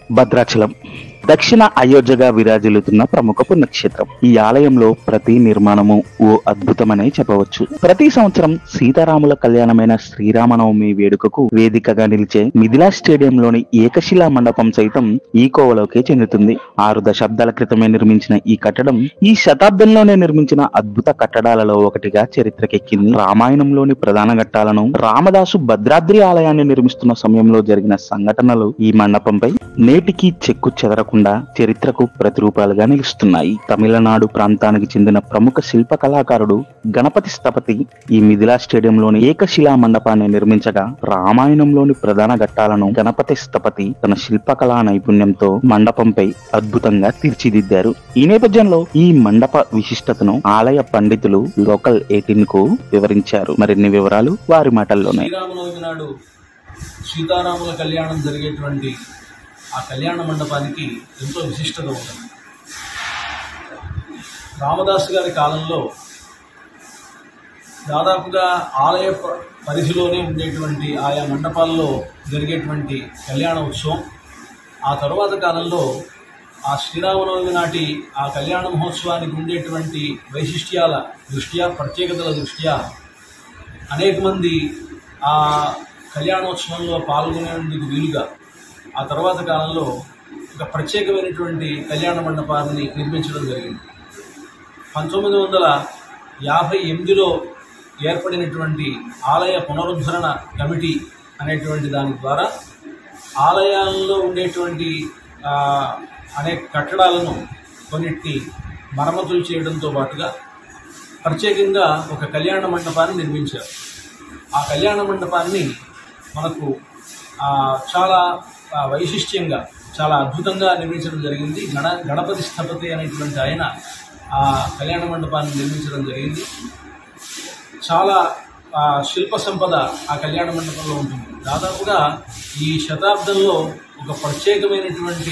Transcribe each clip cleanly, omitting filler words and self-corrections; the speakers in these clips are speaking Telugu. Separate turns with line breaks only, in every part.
భద్రాచలం దక్షిణ అయోధ్యగా విరాజిల్లుతున్న ప్రముఖ పుణ్యక్షేత్రం. ఈ ఆలయంలో ప్రతి నిర్మాణము ఓ అద్భుతమనే చెప్పవచ్చు. ప్రతి సంవత్సరం సీతారాముల కళ్యాణమైన శ్రీరామనవమి వేడుకకు వేదికగా నిలిచే మిథిలా స్టేడియంలోని ఏకశిలా మండపం సైతం ఈ కోవలోకే చెందుతుంది. 6 దశాబ్దాల క్రితమే నిర్మించిన ఈ కట్టడం ఈ శతాబ్దంలోనే నిర్మించిన అద్భుత కట్టడాలలో ఒకటిగా చరిత్రకెక్కింది. రామాయణంలోని ప్రధాన ఘట్టాలను రామదాసు భద్రాద్రి ఆలయాన్ని నిర్మిస్తున్న సమయంలో జరిగిన సంఘటనలు ఈ మండపంపై నేటికి చెక్కు చెదరకుండా చరిత్రకు ప్రతిరూపాలుగా నిలుస్తున్నాయి. తమిళనాడు ప్రాంతానికి చెందిన ప్రముఖ శిల్ప కళాకారుడు గణపతి స్థపతి ఈ మిథిలా స్టేడియంలోని ఏకశిలా మండపాన్ని నిర్మించగా రామాయణంలోని ప్రధాన ఘట్టాలను గణపతి స్థపతి తన శిల్పకళా నైపుణ్యంతో మండపంపై అద్భుతంగా తీర్చిదిద్దారు. ఈ నేపథ్యంలో ఈ మండప విశిష్టతను ఆలయ పండితులు లోకల్ 18 కు వివరించారు. మరిన్ని వివరాలు వారి మాటల్లోనే.
సీతారాముల కళ్యాణం జరిగేటువంటి ఆ కళ్యాణ మండపానికి ఎంతో విశిష్టత ఉంటుంది. రామదాసు గారి కాలంలో దాదాపుగా ఆలయ పరిధిలోనే ఉండేటువంటి ఆయా మండపాల్లో జరిగేటువంటి కళ్యాణ ఉత్సవం, ఆ తరువాత కాలంలో ఆ శ్రీరామనవమి నాటి ఆ కళ్యాణ మహోత్సవానికి ఉండేటువంటి వైశిష్ట్యాల దృష్ట్యా, ప్రత్యేకతల దృష్ట్యా అనేక మంది ఆ కళ్యాణోత్సవంలో పాల్గొనేందుకు వీలుగా ఆ తర్వాత కాలంలో ఒక ప్రత్యేకమైనటువంటి కళ్యాణ మండపాన్ని నిర్మించడం జరిగింది. 1958లో ఏర్పడినటువంటి ఆలయ పునరుద్ధరణ కమిటీ అనేటువంటి దాని ద్వారా ఆలయాల్లో ఉండేటువంటి అనేక కట్టడాలను కొన్నిటిని మరమ్మతులు చేయడంతో పాటుగా ప్రత్యేకంగా ఒక కళ్యాణ మండపాన్ని నిర్మించారు. ఆ కళ్యాణ మండపాన్ని మనకు చాలా వైశిష్ట్యంగా, చాలా అద్భుతంగా నిర్మించడం జరిగింది. గణపతి స్థపతి అనేటువంటి ఆయన ఆ కళ్యాణ మండపాన్ని నిర్మించడం జరిగింది. చాలా శిల్ప సంపద ఆ కళ్యాణ మండపంలో ఉంటుంది. దాదాపుగా ఈ శతాబ్దంలో ఒక ప్రత్యేకమైనటువంటి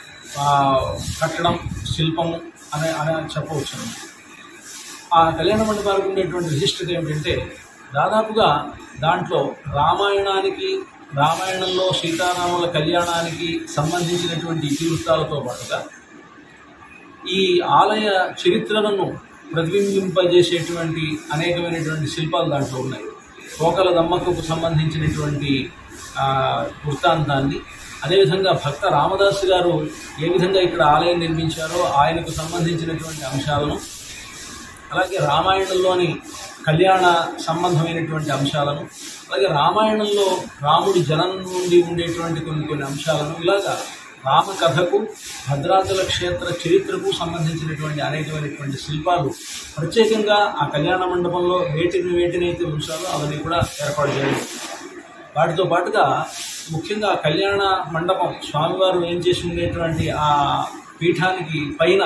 కట్టడం, శిల్పము అనే చెప్పవచ్చు. ఆ కళ్యాణ మండపానికి ఉండేటువంటి విశిష్టత ఏమిటంటే, దాదాపుగా దాంట్లో రామాయణంలో సీతారాముల కళ్యాణానికి సంబంధించినటువంటి ఇతివృత్తాలతో పాటుగా ఈ ఆలయ చరిత్రలను ప్రతిబింబింపజేసేటువంటి అనేకమైనటువంటి శిల్పాలు దాంట్లో ఉన్నాయి. కోకల దమ్మక్కకు సంబంధించినటువంటి వృత్తాంతాన్ని, అదేవిధంగా భక్త రామదాసు గారు ఏ విధంగా ఇక్కడ ఆలయం నిర్మించారో ఆయనకు సంబంధించినటువంటి అంశాలను, అలాగే రామాయణంలోని కళ్యాణ సంబంధమైనటువంటి అంశాలను, అలాగే రామాయణంలో రాముడి జనం నుండి ఉండేటువంటి కొన్ని అంశాలను, ఇలాగా రామకథకు, భద్రాచల క్షేత్ర చరిత్రకు సంబంధించినటువంటి అనేకమైనటువంటి శిల్పాలు ప్రత్యేకంగా ఆ కళ్యాణ మండపంలో వేటినైతే ఉంచాలో అవన్నీ కూడా ఏర్పాటు చేయాలి. వాటితో పాటుగా ముఖ్యంగా కళ్యాణ మండపం స్వామివారు ఏం చేసి ఉండేటువంటి ఆ పీఠానికి పైన,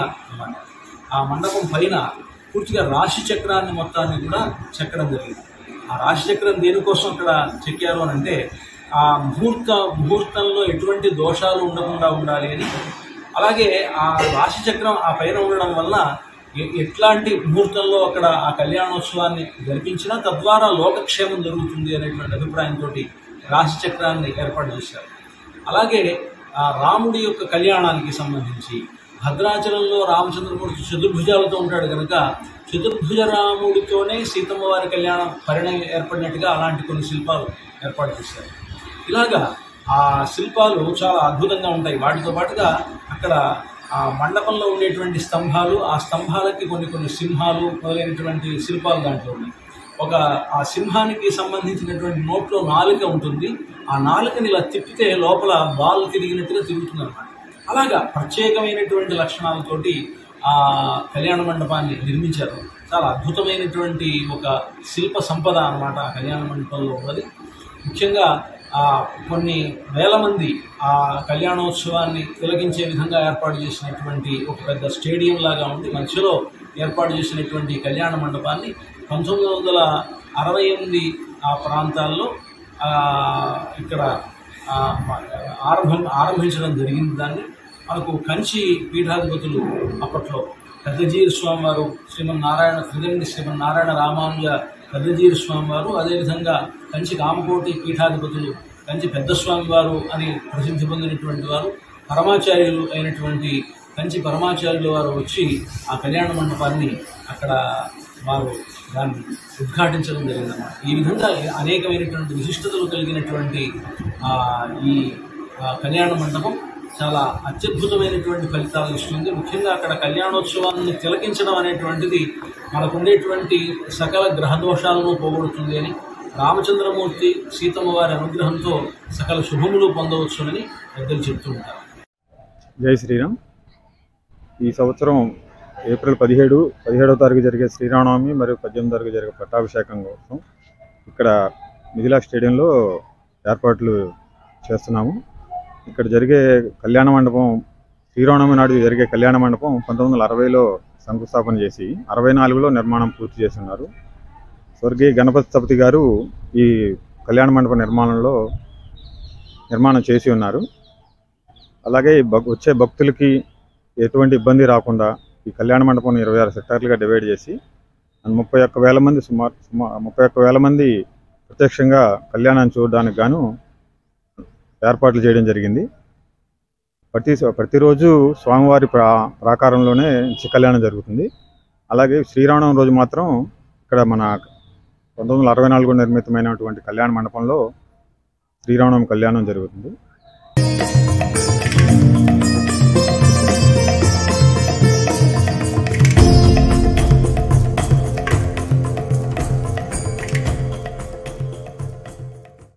ఆ మండపం పైన పూర్తిగా రాశి చక్రాన్ని మొత్తాన్ని కూడా చెక్కడం జరిగింది. ఆ రాశి చక్రం దేనికోసం అక్కడ చెక్కారు అని అంటే, ఆ ముహూర్తంలో ఎటువంటి దోషాలు ఉండకుండా ఉండాలి అని, అలాగే ఆ రాశి చక్రం ఆ పైన ఉండడం వల్ల ఎట్లాంటి ముహూర్తంలో అక్కడ ఆ కళ్యాణోత్సవాన్ని జరిపించినా తద్వారా లోకక్షేమం జరుగుతుంది అనేటువంటి అభిప్రాయంతో రాశి చక్రాన్ని ఏర్పాటు చేశారు. అలాగే ఆ రాముడి యొక్క కళ్యాణానికి సంబంధించి భద్రాచలంలో రామచంద్రమూర్తి చతుర్భుజాలతో ఉంటాడు కనుక చతుర్భుజ రాముడితోనే సీతమ్మ వారి కళ్యాణం పరిణయం ఏర్పడినట్టుగా అలాంటి కొన్ని శిల్పాలు ఏర్పాటు చేశారు. ఇలాగా ఆ శిల్పాలు చాలా అద్భుతంగా ఉంటాయి. వాటితో పాటుగా అక్కడ ఆ మండపంలో ఉండేటువంటి స్తంభాలు, ఆ స్తంభాలకి కొన్ని సింహాలు మొదలైనటువంటి శిల్పాలు దాంట్లో ఉన్నాయి. ఆ సింహానికి సంబంధించినటువంటి నోట్లో నాలుక ఉంటుంది. ఆ నాలుకని ఇలా తిప్పితే లోపల బాల్ తిరిగినట్టుగా తిరుగుతుంది అన్నమాట. అలాగా ప్రత్యేకమైనటువంటి లక్షణాలతోటి ఆ కళ్యాణ మండపాన్ని నిర్మించారు. చాలా అద్భుతమైనటువంటి ఒక శిల్ప సంపద అన్నమాట ఆ కళ్యాణ మండపంలో ఉన్నది. ముఖ్యంగా కొన్ని వేల మంది ఆ కళ్యాణోత్సవాన్ని తిలకించే విధంగా ఏర్పాటు చేసినటువంటి ఒక పెద్ద స్టేడియం లాగా ఉండి మధ్యలో ఏర్పాటు చేసినటువంటి కళ్యాణ మండపాన్ని 1968 ఆ ప్రాంతాల్లో ఇక్కడ ఆరంభించడం జరిగింది. దాన్ని మనకు కంచి పీఠాధిపతులు అప్పట్లో పెద్దజీర స్వామివారు, శ్రీమన్నారాయణ రామానుజ పెద్దజీర స్వామివారు, అదేవిధంగా కంచి కామకోటి పీఠాధిపతులు కంచి పెద్దస్వామి వారు అని ప్రసిద్ధి పొందినటువంటి వారు, పరమాచార్యులు అయినటువంటి కంచి పరమాచార్యుల వారు వచ్చి ఆ కళ్యాణ మండపాన్ని అక్కడ వారు దాన్ని ఉద్ఘాటించడం జరిగిందన్నమాట. ఈ విధంగా అనేకమైనటువంటి విశిష్టతలు కలిగినటువంటి ఈ కళ్యాణ మండపం చాలా అత్యద్భుతమైనటువంటి ఫలితాలను ఇస్తుంది. ముఖ్యంగా అక్కడ కళ్యాణోత్సవాన్ని తిలకించడం అనేటువంటిది మనకుండేటువంటి సకల గ్రహదోషాలను పోగొడుతుంది అని, రామచంద్రమూర్తి సీతమ్మ వారి అనుగ్రహంతో సకల శుభములు పొందవచ్చునని పెద్దలు చెప్తూ ఉంటారు.
జై శ్రీరామ్. ఈ సంవత్సరం ఏప్రిల్ 17వ తారీఖు జరిగే శ్రీరామనవమి మరియు 18వ తారీఖు జరిగే పట్టాభిషేకం కోసం ఇక్కడ మిథిలా స్టేడియంలో ఏర్పాట్లు చేస్తున్నాము. ఇక్కడ జరిగే కళ్యాణ మండపం, శ్రీరామనవమి నాడు జరిగే కళ్యాణ మండపం 1960లో శంకుస్థాపన చేసి 64లో నిర్మాణం పూర్తి చేసి ఉన్నారు. స్వర్గీయ గణపతి స్థపతి గారు ఈ కళ్యాణ మండప నిర్మాణం చేసి ఉన్నారు. అలాగే వచ్చే భక్తులకి ఎటువంటి ఇబ్బంది రాకుండా ఈ కళ్యాణ మండపం 26 సెక్టార్లుగా డివైడ్ చేసి 31,000 మంది సుమారు 31,000 మంది ప్రత్యక్షంగా కళ్యాణాన్ని చూడడానికి గాను ఏర్పాట్లు చేయడం జరిగింది. ప్రతిరోజు స్వామివారి ప్రాకారంలోనే నిత్య కళ్యాణం జరుగుతుంది. అలాగే శ్రీరామనవమి రోజు మాత్రం ఇక్కడ మన 1964 నిర్మితమైనటువంటి కళ్యాణ మండపంలో శ్రీరామనవమి కళ్యాణం జరుగుతుంది.